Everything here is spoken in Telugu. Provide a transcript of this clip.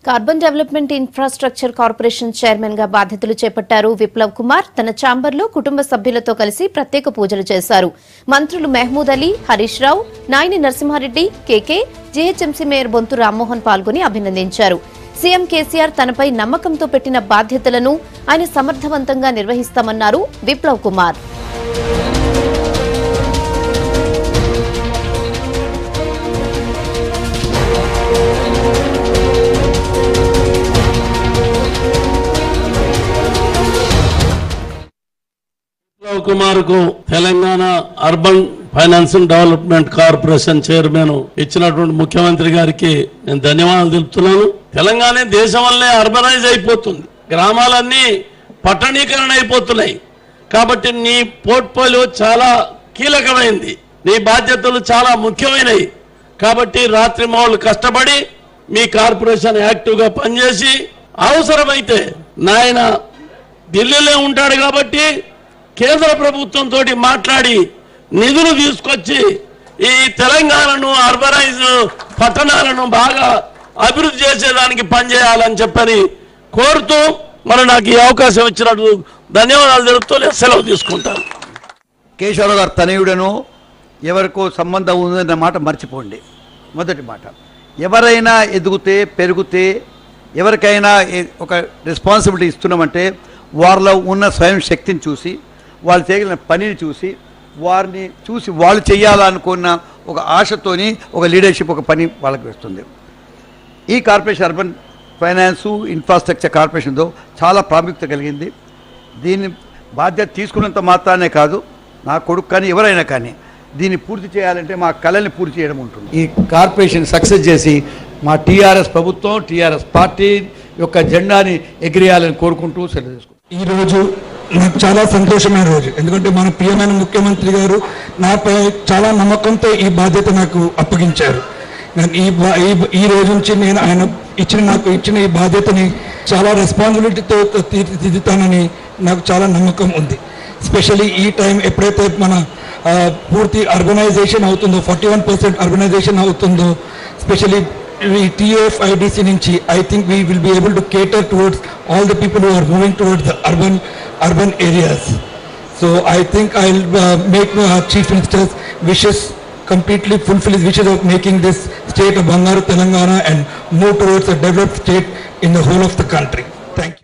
Carbon development infrastructure corporation chairman గా బాధ్యతలు చేపట్టారు విప్లవ్ కుమార్. తన ఛాంబర్లో కుటుంబ సభ్యులతో కలిసి ప్రత్యేక పూజలు చేశారు. మంత్రులు Mahmood Ali, Harish Rao, Nayani Narasimha Reddy, KK, GHMC mayor Bonthu Rammohan పాల్గొని అభినందించారు. సీఎం కేసీఆర్ తనపై నమ్మకంతో పెట్టిన బాధ్యతలను ఆయన సమర్థవంతంగా నిర్వహిస్తామన్నారు విప్లవ్ కుమార్. విప్లవ్ కుమార్ కు Telangana urban financing development corporation chairman ఇచ్చినటువంటి ముఖ్యమంత్రి గారికి నేను ధన్యవాదాలు తెలుపుతున్నాను. తెలంగాణ దేశం వల్లే అర్బనైజ్ అయిపోతుంది, గ్రామాలన్నీ పట్టణీకరణ అయిపోతున్నాయి. కాబట్టి నీ పోర్ట్ఫోలియో చాలా కీలకమైంది, నీ బాధ్యతలు చాలా ముఖ్యమైనవి. కాబట్టి రాత్రి మౌళ్ళు కష్టపడి మీ కార్పొరేషన్ యాక్టివ్ గా పనిచేసి అవసరమైతే నాయన ఢిల్లీలో ఉంటాడు కాబట్టి కేంద్ర ప్రభుత్వంతో మాట్లాడి నిధులు తీసుకొచ్చి ఈ తెలంగాణను అర్బనైజ్ పట్టణాలను బాగా అభివృద్ధి చేసేదానికి పనిచేయాలని చెప్పని కోరుతూ మరి నాకు ఈ అవకాశం ఇచ్చినట్టు ధన్యవాదాలు తెలుపుతూ సెలవు తీసుకుంటాను. కేశవరావు గారు తనయుడను ఎవరికో సంబంధం ఉందన్న మాట మర్చిపోండి. మొదటి మాట, ఎవరైనా ఎదిగితే పెరిగితే ఎవరికైనా ఒక రెస్పాన్సిబిలిటీ ఇస్తున్నామంటే వారిలో ఉన్న స్వయం శక్తిని చూసి, వాళ్ళు చేయగలిగిన పనిని చూసి, వారిని చూసి వాళ్ళు చేయాలనుకున్న ఒక ఆశతోని ఒక లీడర్షిప్ ఒక పని వాళ్ళకి వస్తుంది. ఈ కార్పొరేషన్ అర్బన్ ఫైనాన్సు ఇన్ఫ్రాస్ట్రక్చర్ కార్పొరేషన్తో చాలా ప్రాముఖ్యత కలిగింది. దీన్ని బాధ్యత తీసుకున్నంత మాత్రానే కాదు, నా కొడుకు కానీ ఎవరైనా కానీ దీన్ని పూర్తి చేయాలంటే మా కళల్ని పూర్తి చేయడం ఉంటుంది. ఈ కార్పొరేషన్ సక్సెస్ చేసి మా టీఆర్ఎస్ ప్రభుత్వం, టీఆర్ఎస్ పార్టీ యొక్క జెండాని ఎగిరేయాలని కోరుకుంటూ సెలవు తీసుకుంటాం. ఈరోజు నాకు చాలా సంతోషమైన రోజు, ఎందుకంటే మన ప్రియమైన ముఖ్యమంత్రి గారు నాపై చాలా నమ్మకంతో ఈ బాధ్యత నాకు అప్పగించారు. ఈ రోజు నుంచి నేను ఆయన నాకు ఇచ్చిన ఈ బాధ్యతని చాలా రెస్పాన్సిబిలిటీతో తీర్చిదిద్దుతానని నాకు చాలా నమ్మకం ఉంది. స్పెషల్లీ ఈ టైం ఎప్పుడైతే మన పూర్తి అర్బనైజేషన్ అవుతుందో, 41% అర్బనైజేషన్ అవుతుందో, స్పెషల్లీ TFIDC నుంచి I think we will be able to cater towards all the people who are moving towards the urban areas. So I think I'll make Chief Minister's wishes, completely fulfill his wishes of making this state of Bangaru Telangana and move towards a developed state in the whole of the country. Thank you.